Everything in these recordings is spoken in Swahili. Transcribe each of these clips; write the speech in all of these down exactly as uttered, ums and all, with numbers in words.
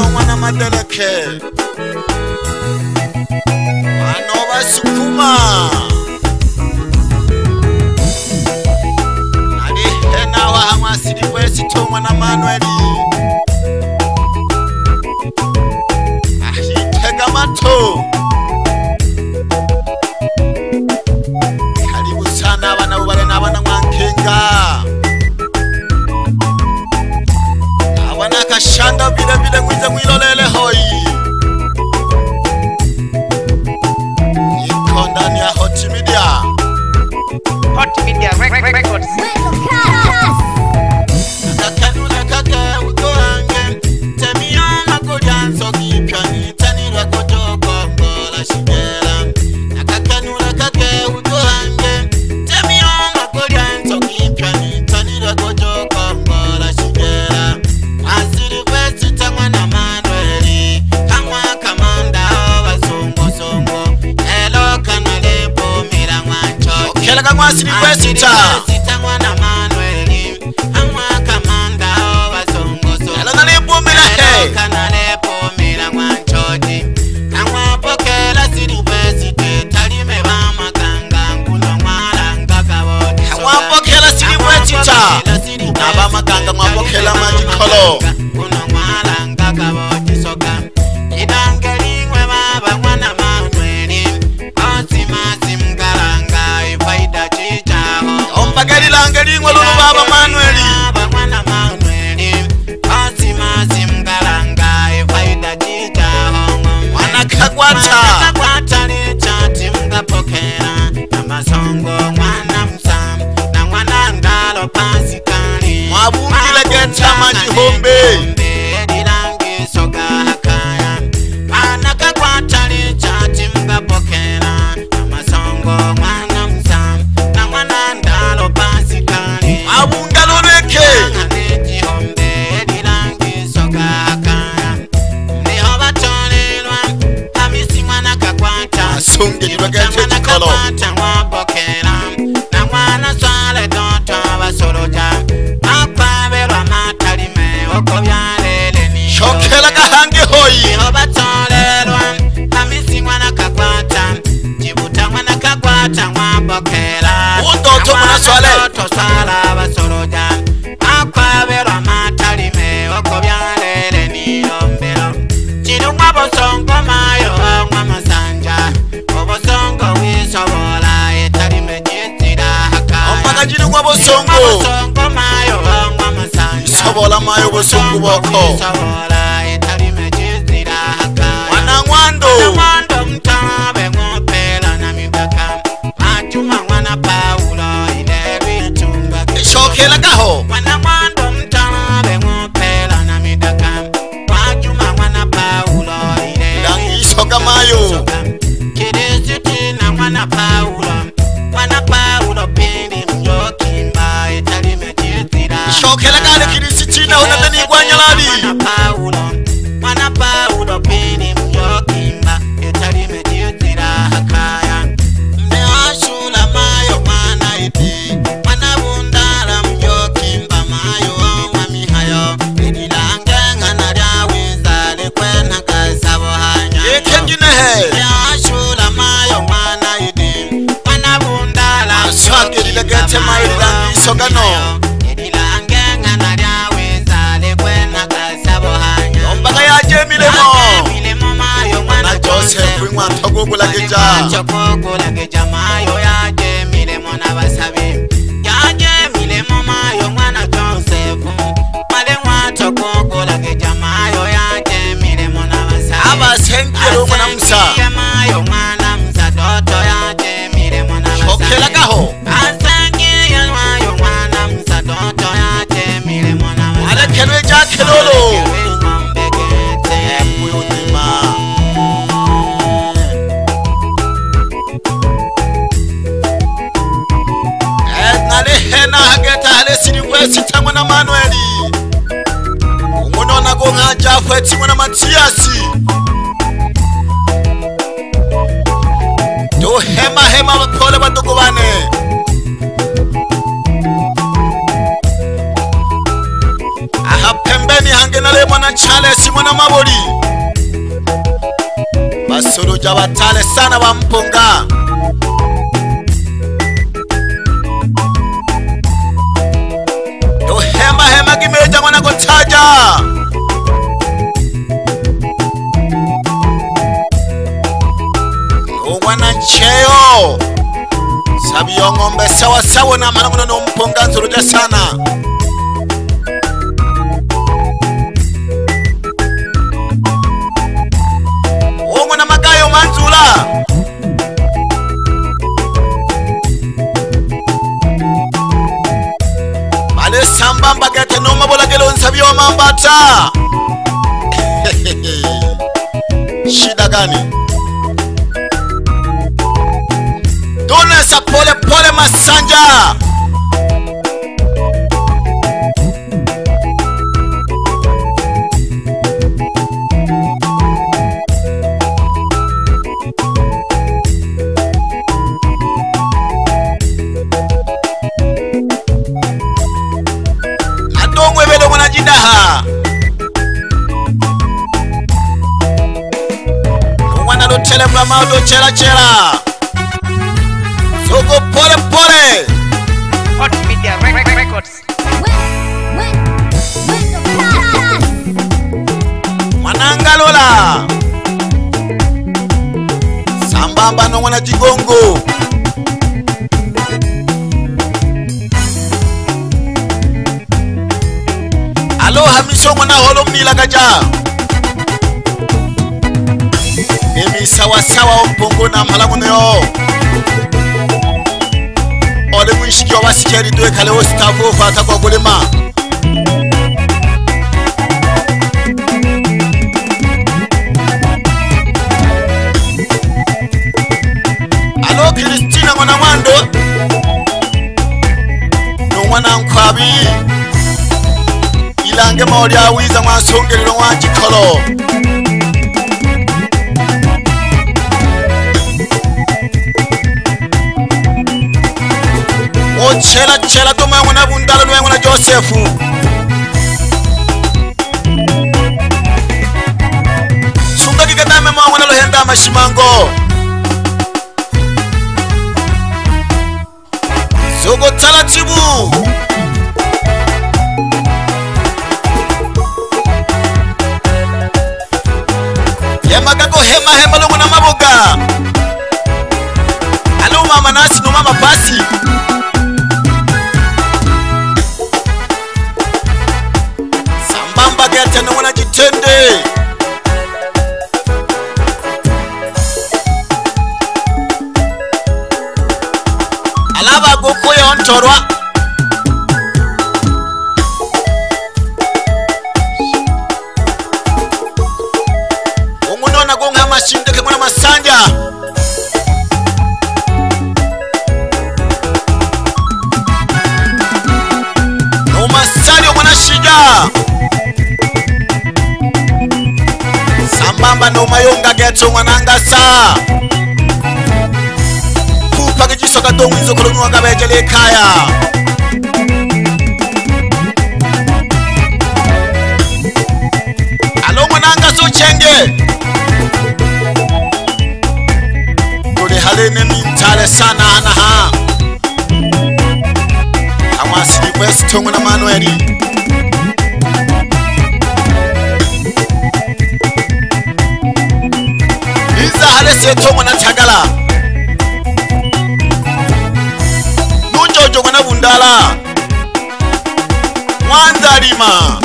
mwana madereke Wano basukuma Nali hena wa hamwa siliwesi to mwana Manueli Ahitega mato Karibu sana wana ubale na wana mwankinga Awana kashanda vile vile mwize mwilolele hoi Iko ndani ya Hot Media Hot Media Records Nakakanula kake utoange Temiyo makulianzo kipyani Tanilwa kutoko mbola shigela Nakakanula kake utoange Temiyo makulianzo kipyani Tanilwa kutoko mbola shigela Asiri kwezi tangwa na Manueli Kangwa kamanda owa songo songo Elo kanale pomira mwancho Kela kangwa asiri kwezi ta Tangwa na Manueli Kangwa kamanda owa songo songo Elo kanale pomira he Elo kanale pomira mwancho Kangwa pokela asiri kwezi te Talime wa makanga Nkuno mwala ngaka wote Kangwa pokela asiri kwezi ta Naba makanga mwapokela majikolo Kuno mwala ngaka wote soka Idangeli ngwe baba mwana Manueli Osi masi mgalanga ifaida chichaho Ompageli langeli ngwe lulu baba Manueli Baba mwana Manueli Osi masi mgalanga ifaida chichaho Mwana kagwata Mwana kagwata lichati mgapokela Namasongo mwana msam Na mwana ndalo pasikali Mwabungile geta majihombe Dilangi soka hakaya Mwana kagwata lichati mgapokela Namasongo mwana msam Na mwana ndalo pasikali Mwabunga loreke Jihombe dilangi soka hakaya Mliho batolelwa Kamisi mwana kagwata Asungi jibagete jikolo Mwabokela Na mwana swale doto basoroja Akwaberwa matalime Oko byalele niyo Shokela kahangi hoi Mliho batolelwa Kamisi mwana kagwata Jibuta mwana kagwata Mwabokela Udoto mwana swale Doto swala basoroja Akwaberwa matalime Oko byalele niyo mbelo Chiru mwabosongo mayo Mwamasanja Obosongo wisobola Etalime jitira hakaya Ompaka chiru mwabosongo Mwabosongo mayo Mwamasanja Isobola mayo bosongo boko Isobola Etalime jitira hakaya Mwana mwando Mwana mwando mtabe mwopela na mibaka Machuma mwana Paulo Ile vitunga Shokela kaho Mwana mwando mtabe mwopela na midaka Machuma mwana Paulo Ile Langi isoka mayo Kirisiti na mwana Paulo Mwana Paulo pindi mjokimba Etalime jitira Shokela kale kirisiti na unatani kwa nyalali Mwana Paulo Mwana Paulo pindi mjokimba Etalime jitira hakaya Mne ashula mayo mwana iti Mwana bundara mjokimba mayo Wa mihayo Idilangenga na riawiza Likwena kasabo hanya Yekengine he Mne ashula mayo mwana iti Mwana bundara Aswage lilegete mayo lilangi isogano Idilangenga na riawiza Likwena kasabo hanya Ombaka yaje milemo Milemo mayo mwana Na Joseph wingwa togogo lageja Togogo lageja mayo yaje milemo na basabi Yaje milemo mayo mwana Joseph Male mwa togogo lageja mayo yaje milemo na basabi Aba sengiro mwana Musa Asengiye mayo mwana Musa doto yaje milemo na basabi Shokela kaho Asengiye mayo mwana Musa doto yaje milemo na basabi Ale kelwe jake lolo Hena hageta hale siriwesi tangwa na Manueli Umunona gonga jafwe tingwa na Matiasi Do hema hema wakole wadogo wane Aha pembeni hangenale mwana Charles mwana maboli basoroja batale sana bamponga yo hema hema kimeja mwana kotaja wana ncheyo sabiyo ngombe sawa sawa na mara mwana mponga nzoroja sana ongo na magayo manzula male sambamba gete no mabola gelo nsabiyo mambata shida gani dole sa pole pole masanja adongwe belo mwana jidaha mwana lo tele mama lo chela chela Sogo pole pole Hot Media Records. Mananga Lola Sambamba no mwana jigongo Aloha miso mwana holo mnila gaja Emi sawa sawa ompongo na malamuno yo Ole mwishikio wasikeri duwe kale ostavo fata kwa kulema Alo Kristina mwana mwando no mwana nkwabi Ilange maori awiza mwansongerero mwanjikolo O chela chela to mwa mwana bundala no mwana Josefu Sunga kikatame mwa mwana lohenda mashimango Sogo taratibu Yamagago hema hema lo mwana maboga Alo mama nasi no mama pasi Sambamba gete no mwana jitende Alaba goko ya ontorwa Ungunona gonga mashindeke mwana masanja No masali mwana shija Sambamba no mayonga geto mwananga saa Kupa kijisoka dongu izo kolonua kabejele kaya Alo mwananga so chenge Dole halene mintale sana anaha Awasidi West tongu na Manueli Iza halese tongu na Tagala Nujojo mwana bundala Mwanzarima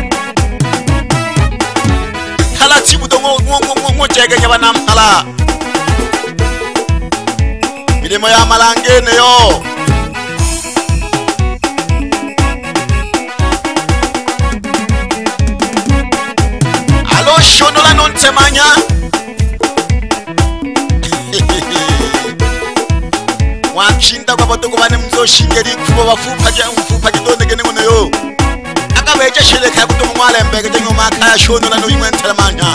Hala chibu dongo ngo chege nyaba namhala Milimo ya malangene yo Alo shonola non temanya Wakshinda kwa boto kubane mzo shingeri kubo wafupa ja mfupa jidonde gene ngono yo Akabeje shile kaya kuto mwale mbege jenyo makaya shonola no imwe ntelemanya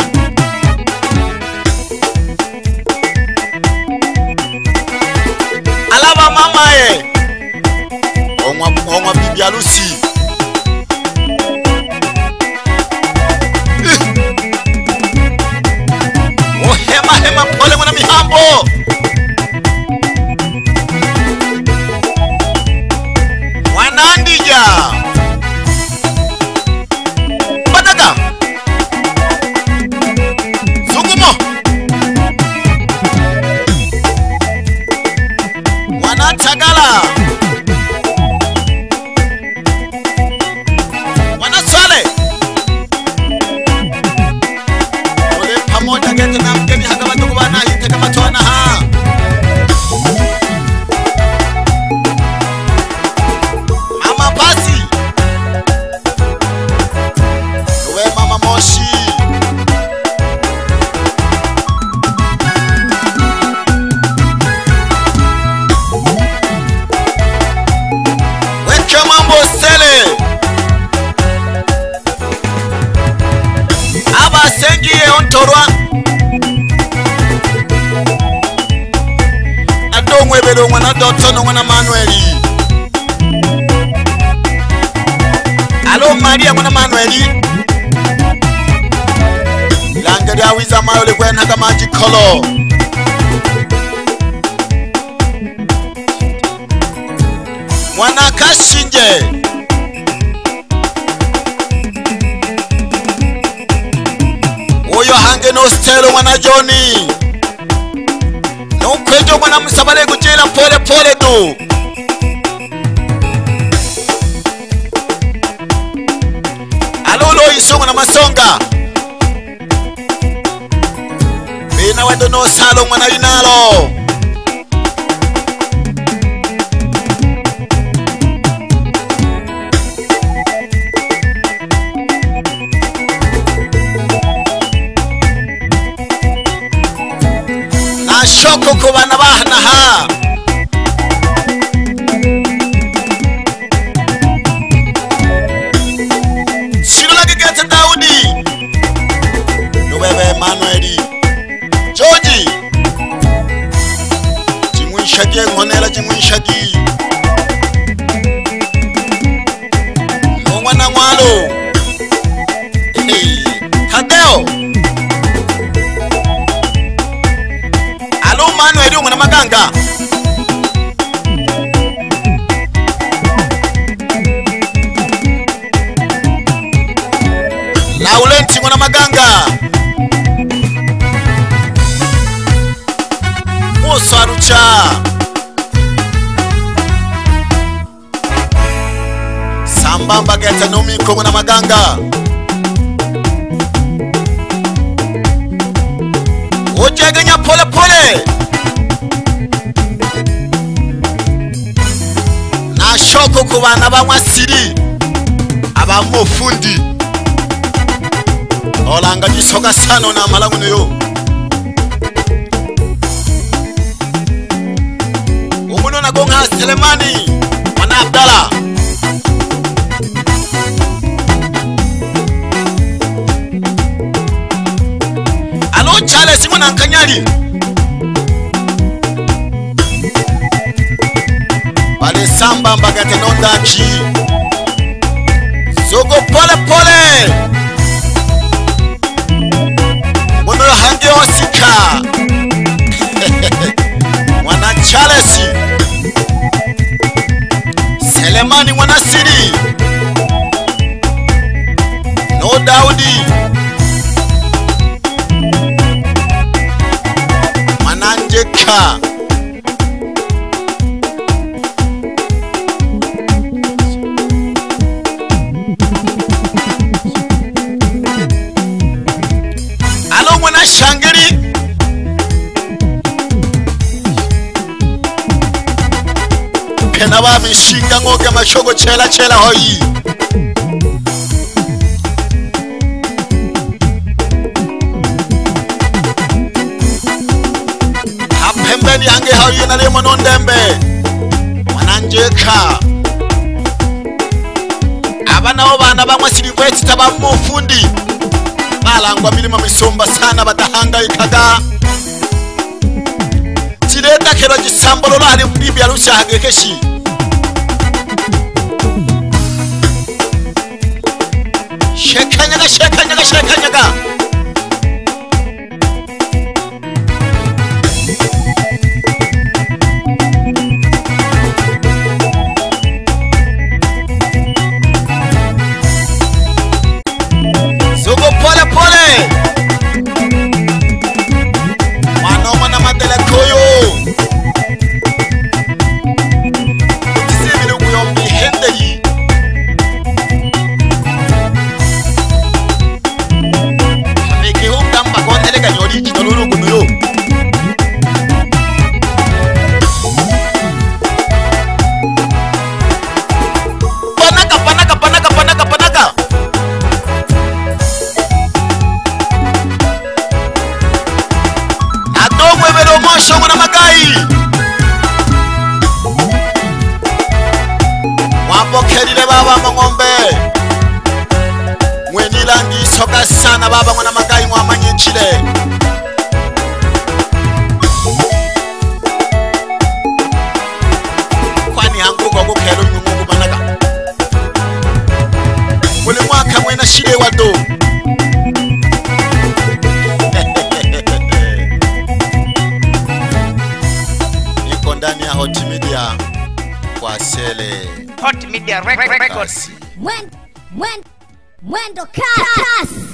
Alaba mama e Onwa onwa bibi alusi chorwa adongwe belo mwana Dotto no mwana Manueli alo Maria mwana Manueli langari awiza mayo le kwena kama jikolo mwana Kashinje oyo hange no stelo mwana Johnny no kwejo mwana Musabale kujela pole pole tu alolo iso mwana Masonga bina wendo no salo mwana Inalo shoko ku bana bahana ha Shirula gete Daudi Nubebe Manueli George Jimwishagi ngonela jimwishagi Mwana Mwalo Hey Hadeo Manueli umwana Maganga Laurenti mwana Maganga Musarucha Sambamba geta nomiko mwana Maganga Ojegenya pole pole Shoko ku bana bamwasiri abamufundi olanga gisoga sano na malanguno yo umuno na gonga Selemani mwana Abdala alo Charles mwana Kanyali Bale samba mbagate nondaki Zogo pole pole Mwono hange osika Mwana Charles Selemani mwana Siri No Daudi Mwana Njeka Shangiri Pena ba mishinga ngoge mashogo chela chela hoyi Hapembeni hange hoyi na lemo nondembe Wananjeka Abana obana bamwa silikweti tabamufundi Malangwa milima misomba sana batahanga ikaga Tileta kero jisambolo lahari bibi alusha hagekeshi Shekanyaga shekanyaga shekanyaga Zogo pole pole Mano mana matele koyo Tisibili uyombi hendeli Hameki humda mbakone lega nyori jitolulu kunuyo Panaka panaka panaka panaka panaka Mosho mwana Magai Wapokelile baba mongombe Mweni langi soka sana baba mwana Magai mwamanyi Chile. Kwani hangu kwa kukero nyungu manaka. Ule mwaka mwena shide wado. Niko ndani ya Hot Media kwa Sele. Hot Media Records. Kasi. Mwendo, mwendo, mwendo kasi.